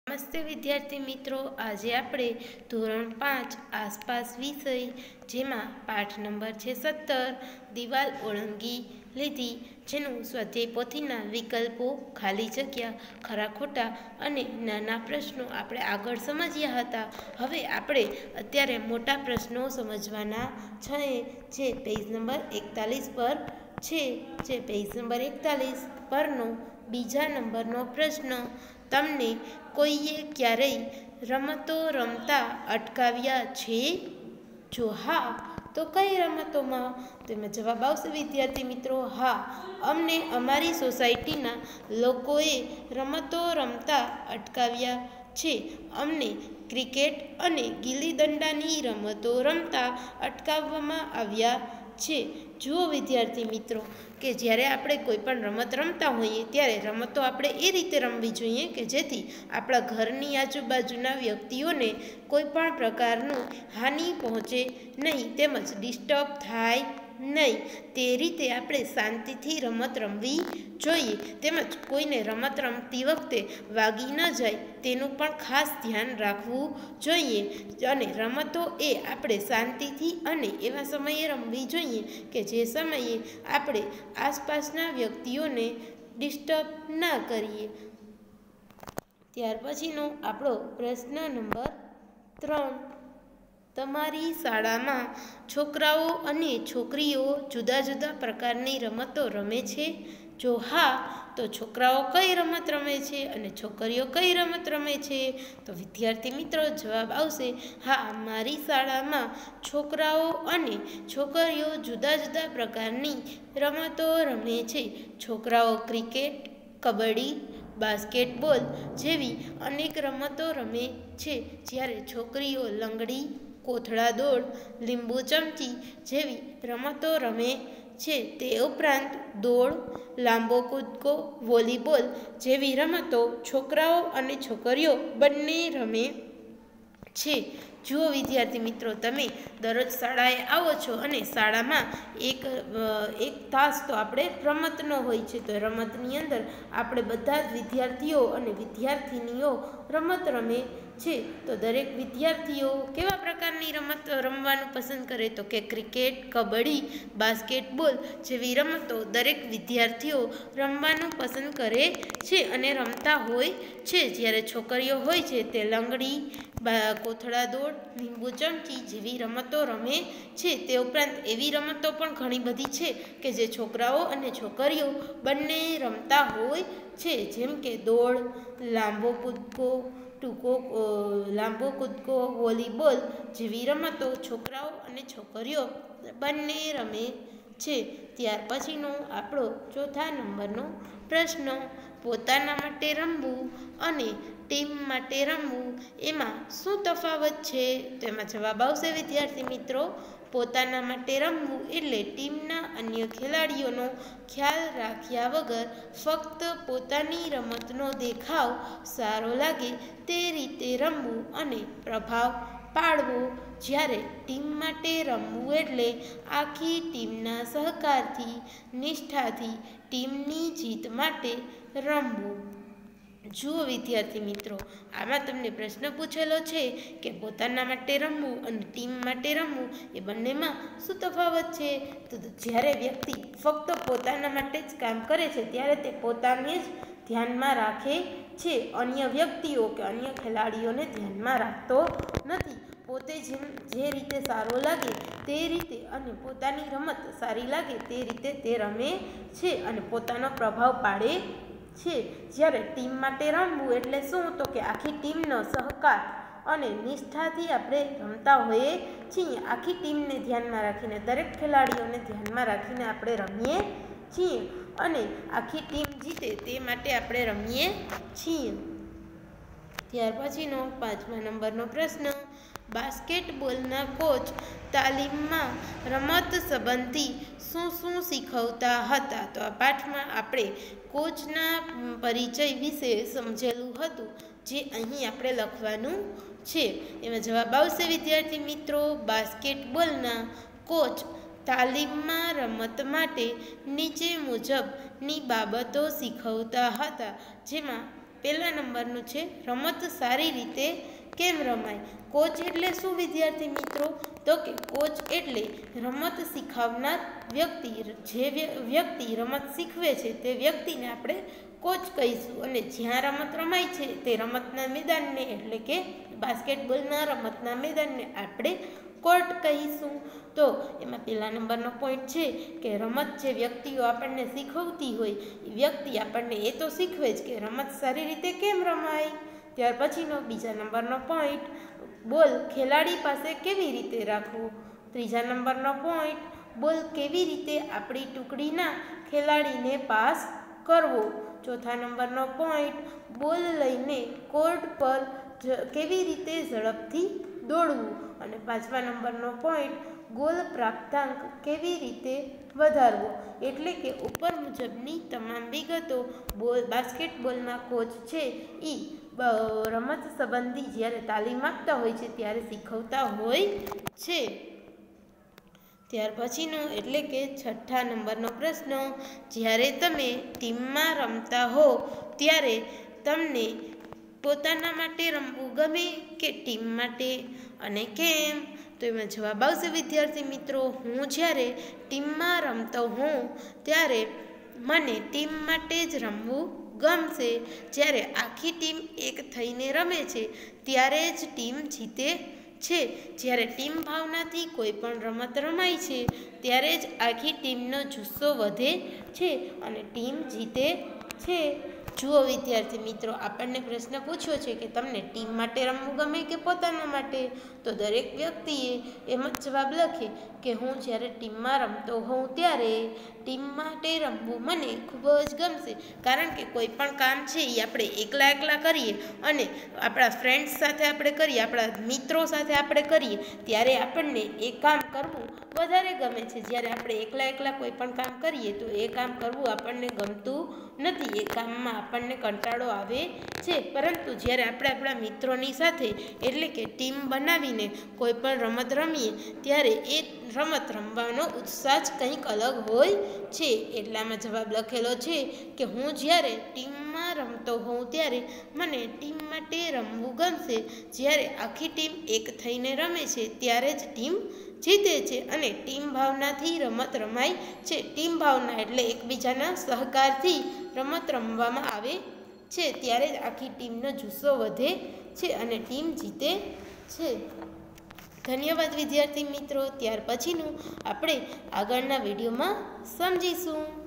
નમસ્તે વિદ્યાર્થી મિત્રો, આજે આપણે ધોરણ 5 આસપાસ વિષય જેમાં પાઠ નંબર છે 17 દિવાલ ઓળંગી લીધી, જેનું સ્વાધ્યાય પોથીના વિકલ્પો, ખાલી જગ્યા, ખરા ખોટા અને નાના પ્રશ્નો આપણે આગળ સમજ્યા હતા. હવે આપણે અત્યારે મોટા પ્રશ્નો સમજવાના છે, જે પેજ નંબર 41 પર છે. જે પેજ નંબર 41 પરનો બીજા નંબરનો પ્રશ્ન: તમને કોઈએ ક્યારેય રમતો રમતા અટકાવ્યા છે? જો હા, તો કઈ રમતોમાં? તેમાં જવાબ આવશે વિદ્યાર્થી મિત્રો, હા, અમને અમારી સોસાયટીના લોકોએ રમતો રમતા અટકાવ્યા છે. અમને ક્રિકેટ અને ગિલ્લી દંડાની રમતો રમતા અટકાવવામાં આવ્યા છે. જુઓ વિદ્યાર્થી મિત્રો, કે જ્યારે આપણે કોઈ પણ રમત રમતા હોઈએ ત્યારે રમતો આપણે એ રીતે રમવી જોઈએ કે જેથી આપણા ઘરની આજુબાજુના વ્યક્તિઓને કોઈ પણ પ્રકારનું હાનિ પહોંચે નહીં, તેમજ ડિસ્ટર્બ થાય નહીં. તે રીતે આપણે શાંતિથી રમત રમવી જોઈએ. તેમજ કોઈને રમત રમતી વખતે વાગી ન જાય તેનું પણ ખાસ ધ્યાન રાખવું જોઈએ. અને રમતો એ આપણે શાંતિથી અને એવા સમયે રમવી જોઈએ કે જે સમયે આપણે આસપાસના વ્યક્તિઓને ડિસ્ટર્બ ના કરીએ. ત્યાર પછીનો આપણો પ્રશ્ન નંબર 3: તમારી શાળામાં છોકરાઓ અને છોકરીઓ જુદા જુદા પ્રકારની રમતો રમે છે? જો હા, તો છોકરાઓ કઈ રમત રમે છે અને છોકરીઓ કઈ રમત રમે છે? તો વિદ્યાર્થી મિત્રો, જવાબ આવશે હા, મારી શાળામાં છોકરાઓ અને છોકરીઓ જુદા જુદા પ્રકારની રમતો રમે છે. છોકરાઓ ક્રિકેટ, કબડ્ડી, બાસ્કેટબોલ જેવી અનેક રમતો રમે છે, જ્યારે છોકરીઓ લંગડી, કોથળા દોડ, લીંબુ ચમચી જેવી રમતો રમે છે. તે ઉપરાંત દોડ, લાંબો કૂદકો, વોલીબોલ જેવી રમતો છોકરાઓ અને છોકરીઓ બંને રમે છે. જુઓ વિદ્યાર્થી મિત્રો, તમે દરરોજ શાળાએ આવો છો અને શાળામાં એક તાસ તો આપણે રમતનો હોય છે. તો રમતની અંદર આપણે બધા જ વિદ્યાર્થીઓ અને વિદ્યાર્થિનીઓ રમત રમે છે. તો દરેક વિદ્યાર્થીઓ કેવા પ્રકારની રમત રમવાનું પસંદ કરે? તો કે ક્રિકેટ, કબડ્ડી, બાસ્કેટબોલ જેવી રમતો દરેક વિદ્યાર્થીઓ રમવાનું પસંદ કરે છે અને રમતા હોય છે. જ્યારે છોકરીઓ હોય છે તે લંગડી, કોથળા દોડ, લીંબુ ચમચી જેવી રમતો રમે છે. તે ઉપરાંત એવી રમતો પણ ઘણી બધી છે કે જે છોકરાઓ અને છોકરીઓ બંને રમતા હોય છે, જેમ કે દોડ, લાંબો કૂદકો, વોલીબોલ જેવી રમતો છોકરાઓ અને છોકરીઓ બંને રમે છે. ત્યાર પછીનો આપણો ચોથા નંબરનો પ્રશ્ન: પોતાના માટે રમવું અને ટીમ માટે રમવું, એમાં શું તફાવત છે? તેમાં જવાબ આવશે વિદ્યાર્થી મિત્રો, પોતાના માટે રમવું એટલે ટીમના અન્ય ખેલાડીઓનો ખ્યાલ રાખ્યા વગર ફક્ત પોતાની રમતનો દેખાવ સારો લાગે તે રીતે રમવું અને પ્રભાવ પાડવો. જ્યારે ટીમ માટે રમવું એટલે આખી ટીમના સહકારથી, નિષ્ઠાથી ટીમની જીત માટે રમવું. જુઓ વિદ્યાર્થી મિત્રો, આમાં તમને પ્રશ્ન પૂછેલો છે કે પોતાના માટે રમવું અને ટીમ માટે રમવું એ બંનેમાં શું તફાવત છે? તો જ્યારે વ્યક્તિ ફક્ત પોતાના માટે જ કામ કરે છે ત્યારે તે પોતાને જ ધ્યાનમાં રાખે છે, અન્ય વ્યક્તિઓ કે અન્ય ખેલાડીઓને ધ્યાનમાં રાખતો નથી. પોતે જે રીતે સારો લાગે તે રીતે અને પોતાની રમત સારી લાગે તે રીતે તે રમે છે અને પોતાનો પ્રભાવ પાડે છે. જ્યારે ટીમ માટે રમવું એટલે શું? તો કે આખી ટીમનો સહકાર અને નિષ્ઠાથી આપણે રમતા હોઈએ છીએ. આખી ટીમને ધ્યાનમાં રાખીને, દરેક ખેલાડીઓને ધ્યાનમાં રાખીને આપણે રમીએ છીએ અને આખી ટીમ જીતે તે માટે આપણે રમીએ છીએ. ત્યાર પછીનો પાંચમા નંબરનો પ્રશ્ન: બાસ્કેટબોલના કોચ તાલીમમાં રમત સંબંધી શું શું શીખવતા હતા? તો આ પાઠમાં આપણે કોચના પરિચય વિશે સમજેલું હતું, જે અહીં આપણે લખવાનું છે. એમાં જવાબ આવશે વિદ્યાર્થી મિત્રો, બાસ્કેટબોલના કોચ તાલીમમાં રમત માટે નીચે મુજબની બાબતો શીખવતા હતા, જેમાં પહેલા નંબરનું છે રમત સારી રીતે કેમ રમાય. કોચ એટલે શું વિદ્યાર્થી મિત્રો? તો કે કોચ એટલે રમત શીખવનાર વ્યક્તિ. જે વ્યક્તિ રમત શીખવે છે તે વ્યક્તિને આપણે કોચ કહીશું. અને જ્યાં રમત રમાય છે તે રમતના મેદાનને એટલે કે બાસ્કેટબોલના રમતના મેદાનને આપણે કોર્ટ કહીશું. તો એમાં પહેલા નંબરનો પોઈન્ટ છે કે રમત જે વ્યક્તિઓ આપણને શીખવતી હોય એ વ્યક્તિ આપણને એ તો શીખવે જ કે રમત સારી રીતે કેમ રમાય. ત્યાર પછીનો બીજા નંબરનો પોઈન્ટ, બોલ ખેલાડી પાસે કેવી રીતે રાખવો. ત્રીજા નંબરનો પોઈન્ટ, બોલ કેવી રીતે આપણી ટુકડીના ખેલાડીને પાસ કરવો. ચોથા નંબરનો પોઈન્ટ, બોલ લઈને કોર્ટ પર કેવી રીતે ઝડપથી દોડવું. અને પાંચમા નંબરનો પોઈન્ટ, ગોલ પ્રાપ્તાંક કેવી રીતે વધારવો. એટલે કે ઉપર મુજબની તમામ વિગતો બાસ્કેટબોલના કોચ છે એ રમત સંબંધી જ્યારે તાલીમ આપતા હોય છે ત્યારે શીખવતા હોય છે. ત્યાર પછીનો એટલે કે છઠ્ઠા નંબરનો પ્રશ્ન, જ્યારે તમે ટીમમાં રમતા હો ત્યારે તમને પોતાના માટે રમવું ગમે કે ટીમ માટે અને કેમ? તો એમાં જવાબ આવશે વિદ્યાર્થી મિત્રો, હું જ્યારે ટીમમાં રમતો હોઉં ત્યારે મને ટીમ માટે જ રમવું ગમશે. જ્યારે આખી ટીમ એક થઈને રમે છે ત્યારે જ ટીમ જીતે છે. જ્યારે ટીમ ભાવનાથી કોઈ પણ રમત રમાય છે ત્યારે જ આખી ટીમનો જુસ્સો વધે છે અને ટીમ જીતે છે. જુઓ વિદ્યાર્થી મિત્રો, આપણને પ્રશ્ન પૂછ્યો છે કે તમને ટીમ માટે રમવું ગમે કે પોતાના માટે? તો દરેક વ્યક્તિએ એમ જ જવાબ લખે કે હું જ્યારે ટીમમાં રમતો હોઉં ત્યારે ટીમ માટે રમવું મને ખૂબ જ ગમશે. કારણ કે કોઈ પણ કામ છે એ આપણે એકલા કરીએ અને આપણા ફ્રેન્ડ્સ સાથે આપણે કરીએ, આપણા મિત્રો સાથે આપણે કરીએ ત્યારે આપણને એ કામ કરવું વધારે ગમે છે. જ્યારે આપણે એકલા કોઈ પણ કામ કરીએ તો એ કામ કરવું આપણને ગમતું નથી, એ કામમાં આપણને કંટાળો આવે છે. પરંતુ જ્યારે આપણે આપણા મિત્રોની સાથે એટલે કે ટીમ બનાવીને કોઈ પણ રમત રમીએ ત્યારે એ રમત રમવાનો ઉત્સાહ જ કંઈક અલગ હોય છે. એટલામાં જવાબ લખેલો છે કે હું જ્યારે ટીમમાં રમતો હોઉં ત્યારે મને ટીમ માટે રમવું ગમશે. જ્યારે આખી ટીમ એક થઈને રમે છે ત્યારે જ ટીમ જીતે છે અને ટીમ ભાવનાથી રમત રમાય છે. ટીમ ભાવના એટલે એકબીજાના સહકારથી રમત રમવામાં આવે છે ત્યારે જ આખી ટીમનો જુસ્સો વધે છે અને ટીમ જીતે છે. ધન્યવાદ વિદ્યાર્થી મિત્રો. ત્યાર પછીનું આપણે આગળના વિડીયોમાં સમજીશું.